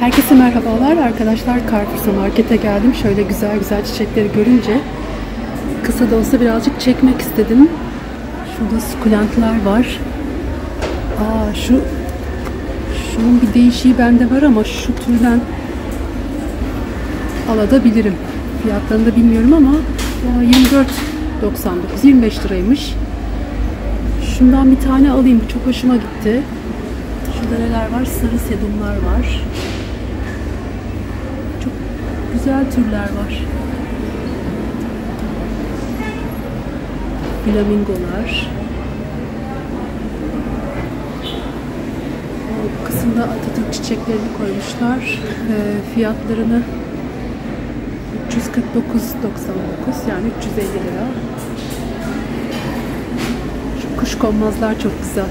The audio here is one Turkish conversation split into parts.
Herkese merhabalar arkadaşlar. Carrefour'sa markete geldim. Şöyle güzel güzel çiçekleri görünce kısa da olsa birazcık çekmek istedim. Şurada sukulentler var. Şunun bir değişiği bende var ama şu türden alabilirim. Fiyatlarını da bilmiyorum ama 24.99, 25 liraymış. Şundan bir tane alayım. Çok hoşuma gitti. Şurada neler var? Sarı sedumlar var. Çok güzel türler var. Flamingolar. Bu kısımda Atatürk çiçeklerini koymuşlar. Fiyatlarını 349.99 yani 350 lira. Şu kuşkonmazlar çok güzel.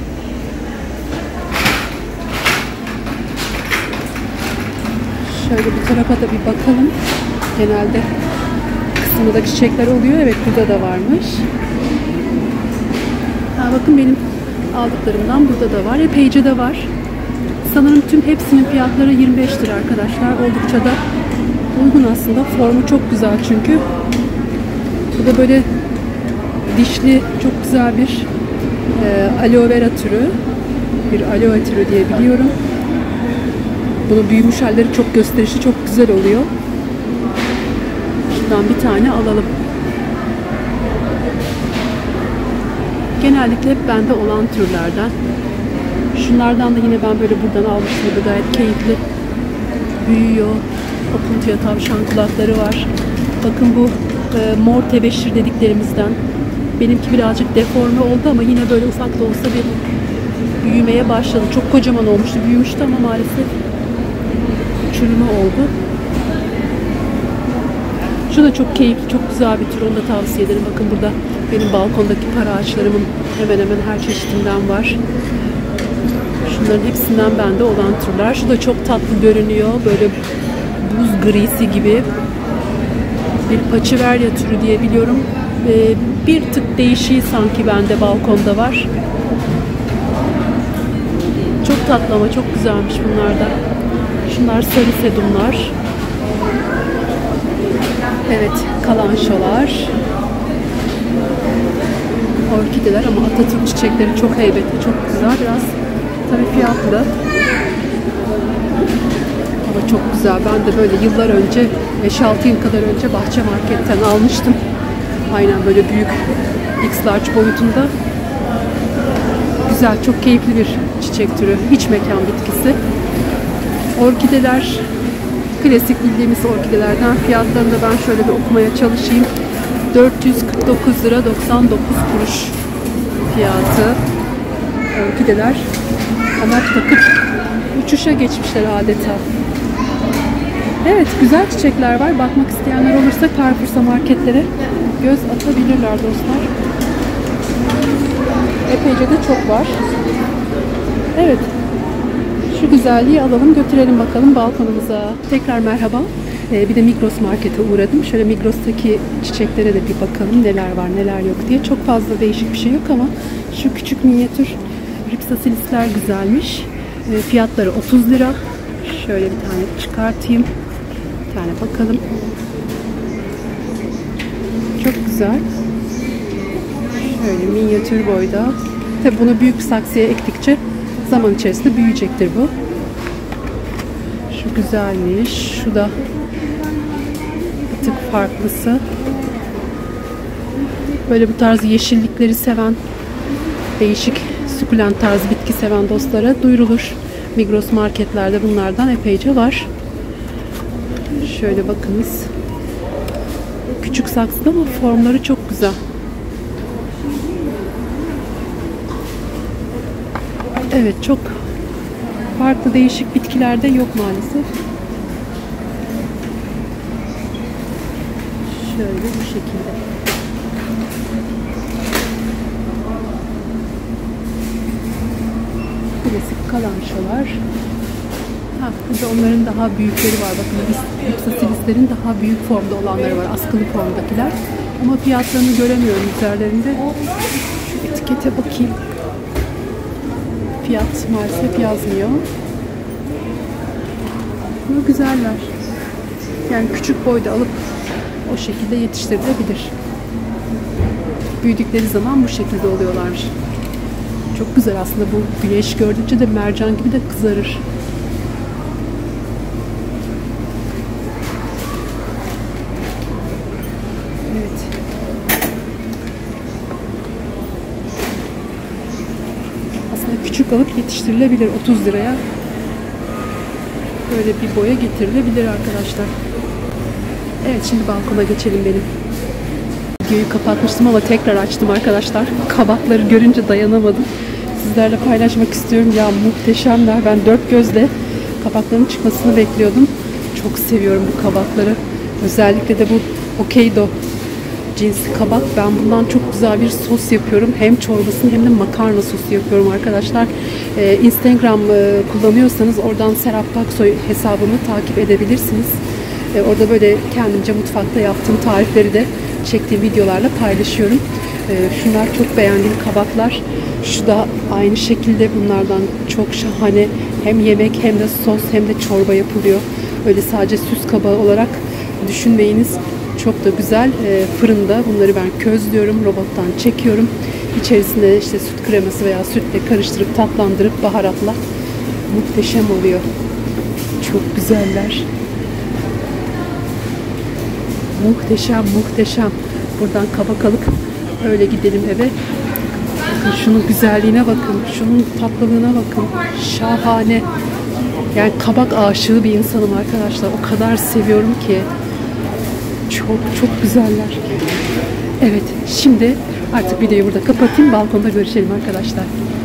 Şöyle bu tarafa da bir bakalım. Genelde kısmında çiçekler oluyor. Evet, burada da varmış. Bakın benim aldıklarımdan burada da var. Epeyce de var. Sanırım tüm hepsinin fiyatları 25 lira arkadaşlar. Oldukça da uygun aslında. Formu çok güzel çünkü. Bu da böyle dişli çok güzel bir aloe vera türü. Bir aloe türü diye biliyorum. Bunun büyümüş halleri çok gösterişli, çok güzel oluyor. Şuradan bir tane alalım. Genellikle hep bende olan türlerden. Şunlardan da yine ben böyle buradan almıştım. Bu gayet keyifli. Büyüyor. Opuntuya tavşan kulakları var. Bakın bu mor tebeşir dediklerimizden. Benimki birazcık deforme oldu ama yine böyle ufak da olsa bir büyümeye başladı. Çok kocaman olmuştu, büyümüştü ama maalesef çürüme oldu. Şu da çok keyifli, çok güzel bir tür. Onu da tavsiye ederim. Bakın burada benim balkondaki para ağaçlarımın hemen hemen her çeşitinden var. Şunların hepsinden bende olan türler. Şu da çok tatlı görünüyor. Böyle buz grisi gibi bir paçiverya türü diye biliyorum. Bir tık değişiği sanki bende balkonda var. Çok tatlı ama çok güzelmiş bunlar da. Şunlar sarı sedumlar. Evet, kalançolar. Orkideler ama Atatürk çiçekleri çok heybetli, çok güzel. Biraz tabii fiyatlı. Ama çok güzel. Ben de böyle yıllar önce, 5-6 yıl kadar önce Bahçe Market'ten almıştım. Aynen böyle büyük X-Large boyutunda. Güzel, çok keyifli bir çiçek türü. İç mekan bitkisi. Orkideler, klasik bildiğimiz orkidelerden. Fiyatlarını da ben şöyle bir okumaya çalışayım. 449 lira 99 kuruş fiyatı. Orkideler. Amaç takıp uçuşa geçmişler adeta. Evet, güzel çiçekler var. Bakmak isteyenler olursa Carrefour'sa marketlere göz atabilirler dostlar. Epeyce de çok var. Evet. Şu güzelliği alalım, götürelim bakalım balkonumuza. Tekrar merhaba. Bir de Migros markete uğradım. Şöyle Migros'taki çiçeklere de bir bakalım. Neler var, neler yok diye. Çok fazla değişik bir şey yok ama şu küçük minyatür ripsasilisler güzelmiş. Fiyatları 30 lira. Şöyle bir tane çıkartayım. Bir tane bakalım. Çok güzel. Şöyle minyatür boyda. Tabi bunu büyük saksıya ektikçe zaman içerisinde büyüyecektir bu. Şu güzelmiş. Şu da bir tık farklısı. Böyle bu tarz yeşillikleri seven, değişik sukulent tarzı bitki seven dostlara duyurulur. Migros marketlerde bunlardan epeyce var. Şöyle bakınız. Küçük saksıda ama formları çok güzel. Evet, çok farklı değişik bitkilerde yok maalesef. Şöyle bu şekilde. Klasik kalançolar. Burada onların daha büyükleri var. Bakın Ipsasilislerin daha büyük formda olanları var. Askılı formdakiler. Ama fiyatlarını göremiyorum üzerlerinde. Şu etikete bakayım. Fiyat maalesef yazmıyor. Ama güzeller. Yani küçük boyda alıp o şekilde yetiştirilebilir. Büyüdükleri zaman bu şekilde oluyorlar. Çok güzel aslında, bu güneş gördükçe de mercan gibi de kızarır. Evet. Aslında küçük alıp yetiştirilebilir 30 liraya. Böyle bir boya getirilebilir arkadaşlar. Evet, şimdi balkona geçelim benim. Videoyu kapatmıştım ama tekrar açtım arkadaşlar. Kabakları görünce dayanamadım. Sizlerle paylaşmak istiyorum. Ya muhteşemler. Ben dört gözle kabakların çıkmasını bekliyordum. Çok seviyorum bu kabakları. Özellikle de bu Hokkaido cinsi kabak. Ben bundan çok güzel bir sos yapıyorum. Hem çorbasını hem de makarna sosu yapıyorum arkadaşlar. Instagram kullanıyorsanız oradan Serap Baksoy hesabımı takip edebilirsiniz. Orada böyle kendimce mutfakta yaptığım tarifleri de çektiğim videolarla paylaşıyorum. Şunlar çok beğendiğim kabaklar. Şu da aynı şekilde, bunlardan çok şahane. Hem yemek hem de sos hem de çorba yapılıyor. Öyle sadece süs kabağı olarak düşünmeyiniz. Çok da güzel. Fırında bunları ben közlüyorum. Robottan çekiyorum. İçerisinde işte süt kreması veya sütle karıştırıp tatlandırıp baharatla muhteşem oluyor. Çok güzeller. Muhteşem, muhteşem. Buradan kabak alıp öyle gidelim eve. Bakın şunun güzelliğine bakın. Şunun tatlılığına bakın. Şahane. Yani kabak aşığı bir insanım arkadaşlar. O kadar seviyorum ki. Çok çok güzeller. Evet, şimdi artık videoyu burada kapatayım. Balkonda görüşelim arkadaşlar.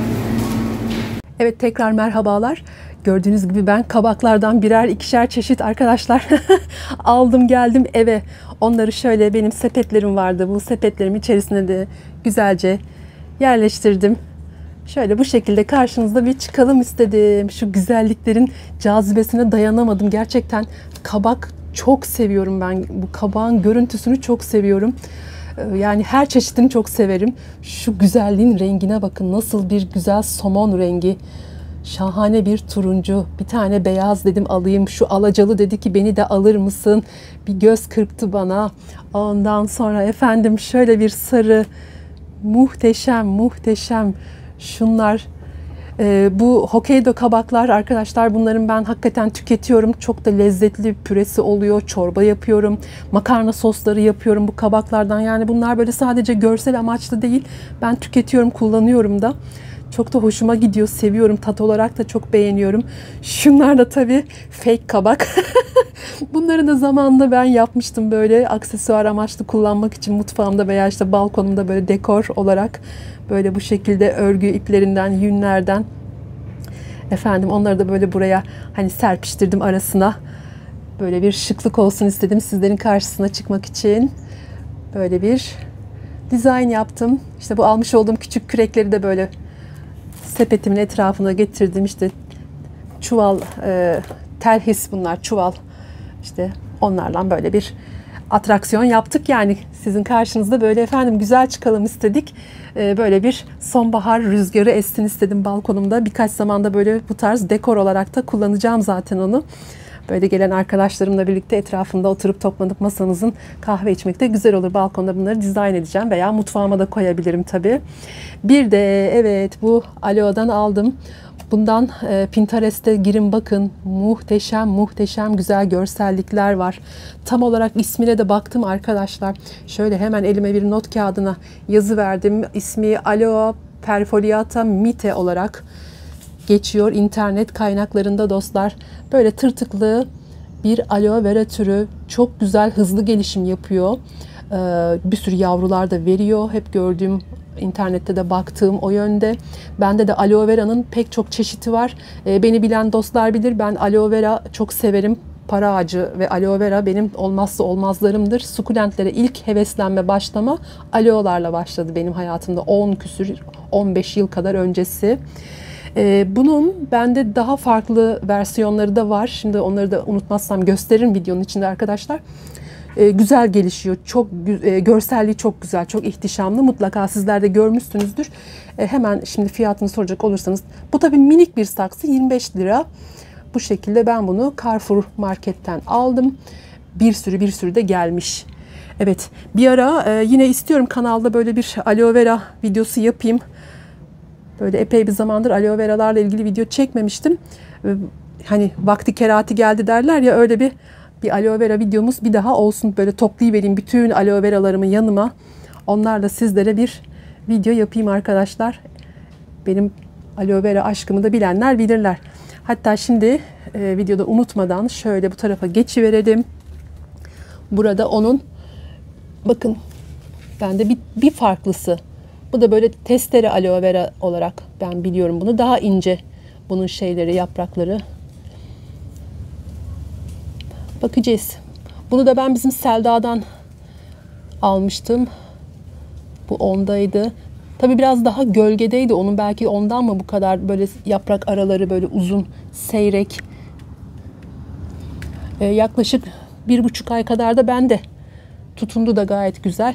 Evet, tekrar merhabalar. Gördüğünüz gibi ben kabaklardan birer ikişer çeşit arkadaşlar aldım geldim eve. Onları şöyle, benim sepetlerim vardı. Bu sepetlerimin içerisine de güzelce yerleştirdim. Şöyle bu şekilde karşınızda bir çıkalım istedim. Şu güzelliklerin cazibesine dayanamadım. Gerçekten kabak çok seviyorum ben. Bu kabağın görüntüsünü çok seviyorum. Yani her çeşidini çok severim. Şu güzelliğin rengine bakın. Nasıl bir güzel somon rengi. Şahane bir turuncu. Bir tane beyaz dedim alayım. Şu alacalı dedi ki beni de alır mısın? Bir göz kırptı bana. Ondan sonra efendim şöyle bir sarı. Muhteşem, muhteşem. Şunlar. Bu Hokkaido kabaklar arkadaşlar, bunların ben hakikaten tüketiyorum. Çok da lezzetli, püresi oluyor. Çorba yapıyorum. Makarna sosları yapıyorum bu kabaklardan. Yani bunlar böyle sadece görsel amaçlı değil. Ben tüketiyorum, kullanıyorum da. Çok da hoşuma gidiyor, seviyorum. Tat olarak da çok beğeniyorum. Şunlar da tabii fake kabak. Bunları da zamanında ben yapmıştım, böyle aksesuar amaçlı kullanmak için mutfağımda veya işte balkonumda böyle dekor olarak. Böyle bu şekilde örgü iplerinden, yünlerden. Efendim onları da böyle buraya hani serpiştirdim arasına. Böyle bir şıklık olsun istedim sizlerin karşısına çıkmak için. Böyle bir dizayn yaptım. İşte bu almış olduğum küçük kürekleri de böyle sepetimin etrafına getirdim. İşte çuval, telhis bunlar, çuval. İşte onlarla böyle bir atraksiyon yaptık. Yani sizin karşınızda böyle efendim güzel çıkalım istedik. Böyle bir sonbahar rüzgarı essin istedim balkonumda. Birkaç zamanda böyle bu tarz dekor olarak da kullanacağım zaten onu. Böyle gelen arkadaşlarımla birlikte etrafında oturup toplanıp masamızın kahve içmek de güzel olur. Balkonda bunları dizayn edeceğim veya mutfağıma da koyabilirim tabii. Bir de evet, bu Aloe'dan aldım. Bundan Pinterest'te girin bakın. Muhteşem muhteşem güzel görsellikler var. Tam olarak ismine de baktım arkadaşlar. Şöyle hemen elime bir not kağıdına yazı verdim. İsmi Aloe perfoliata mite olarak geçiyor internet kaynaklarında dostlar. Böyle tırtıklı bir aloe vera türü. Çok güzel, hızlı gelişim yapıyor. Bir sürü yavrular da veriyor. Hep gördüğüm, internette de baktığım o yönde. Bende de aloe vera'nın pek çok çeşidi var. Beni bilen dostlar bilir. Ben aloe vera çok severim. Para ağacı ve aloe vera benim olmazsa olmazlarımdır. Sukulentlere ilk heveslenme, başlama aloe'larla başladı benim hayatımda. 10 küsür, 15 yıl kadar öncesi. Bunun bende daha farklı versiyonları da var. Şimdi onları da unutmazsam gösteririm videonun içinde arkadaşlar. Güzel gelişiyor. Çok görselliği çok güzel, çok ihtişamlı. Mutlaka sizler de görmüşsünüzdür. Hemen şimdi fiyatını soracak olursanız, bu tabii minik bir saksı, 25 lira. bu şekilde ben bunu Carrefour marketten aldım. Bir sürü de gelmiş. Evet, bir ara yine istiyorum kanalda böyle bir aloe vera videosu yapayım. Böyle epey bir zamandır aloe veralarla ilgili video çekmemiştim. Hani vakti kerati geldi derler ya, öyle bir aloe vera videomuz bir daha olsun. Böyle toplayıvereyim bütün aloe veralarımı yanıma. Onlarla sizlere bir video yapayım arkadaşlar. Benim aloe vera aşkımı da bilenler bilirler. Hatta şimdi videoda unutmadan şöyle bu tarafa geçiverelim. Burada onun, bakın bende bir farklısı. Bu da böyle testere aloe vera olarak ben biliyorum bunu. Daha ince bunun şeyleri, yaprakları. Bakacağız. Bunu da ben bizim Selda'dan almıştım. Bu ondaydı. Tabii biraz daha gölgedeydi onun, belki ondan mı bu kadar böyle yaprak araları böyle uzun, seyrek. Yaklaşık 1,5 ay kadar da bende tutundu da gayet güzel.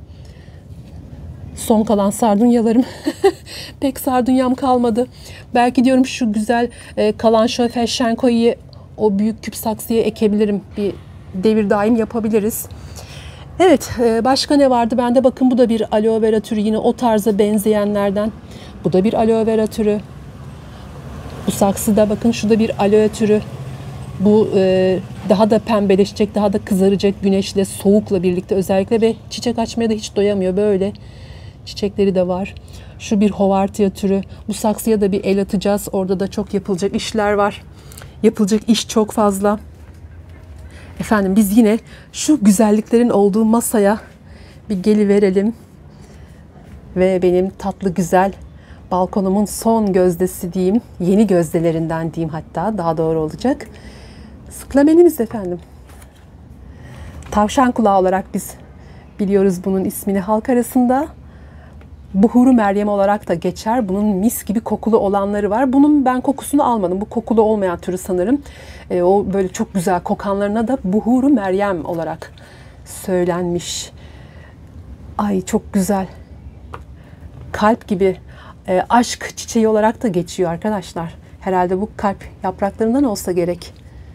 Son kalan sardunyalarım pek sardunyam kalmadı. Belki diyorum şu güzel kalan Schöfferschenko'yu o büyük küp saksıya ekebilirim. Bir devir daim yapabiliriz. Evet, başka ne vardı? Bende bakın bu da bir aloe vera türü, yine o tarza benzeyenlerden. Bu da bir aloe vera türü. Bu saksıda bakın, şu da bir aloe türü. Bu daha da pembeleşecek, daha da kızaracak güneşle, soğukla birlikte özellikle ve çiçek açmaya da hiç doyamıyor. Böyle çiçekleri de var. Şu bir hovartia türü. Bu saksıya da bir el atacağız. Orada da çok yapılacak işler var. Yapılacak iş çok fazla. Efendim biz yine şu güzelliklerin olduğu masaya bir geliverelim. Ve benim tatlı güzel balkonumun son gözdesi diyeyim. Yeni gözdelerinden diyeyim, hatta daha doğru olacak. Sıklamenimiz efendim. Tavşan kulağı olarak biz biliyoruz bunun ismini halk arasında. Buhuru Meryem olarak da geçer. Bunun mis gibi kokulu olanları var. Bunun ben kokusunu almadım. Bu kokulu olmayan türü sanırım. O böyle çok güzel kokanlarına da Buhuru Meryem olarak söylenmiş. Ay çok güzel. Kalp gibi aşk çiçeği olarak da geçiyor arkadaşlar. Herhalde bu kalp yapraklarından olsa gerek.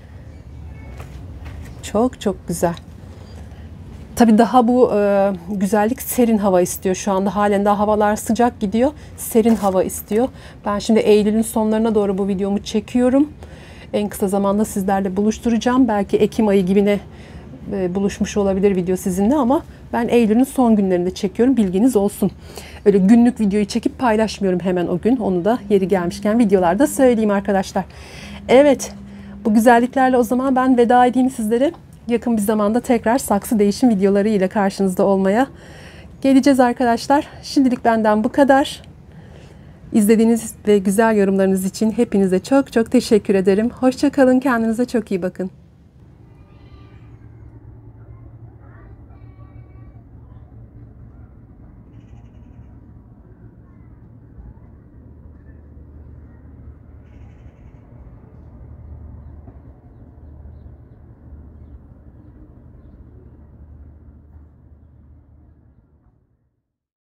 Çok çok güzel. Tabii daha bu güzellik serin hava istiyor. Şu anda halen daha havalar sıcak gidiyor. Serin hava istiyor. Ben şimdi Eylül'ün sonlarına doğru bu videomu çekiyorum. En kısa zamanda sizlerle buluşturacağım. Belki Ekim ayı gibine buluşmuş olabilir video sizinle, ama ben Eylül'ün son günlerinde çekiyorum. Bilginiz olsun. Öyle günlük videoyu çekip paylaşmıyorum hemen o gün. Onu da yeri gelmişken videolarda söyleyeyim arkadaşlar. Evet, bu güzelliklerle o zaman ben veda edeyim sizlere. Yakın bir zamanda tekrar saksı değişim videoları ile karşınızda olmaya geleceğiz arkadaşlar. Şimdilik benden bu kadar. İzlediğiniz ve güzel yorumlarınız için hepinize çok çok teşekkür ederim. Hoşça kalın, kendinize çok iyi bakın.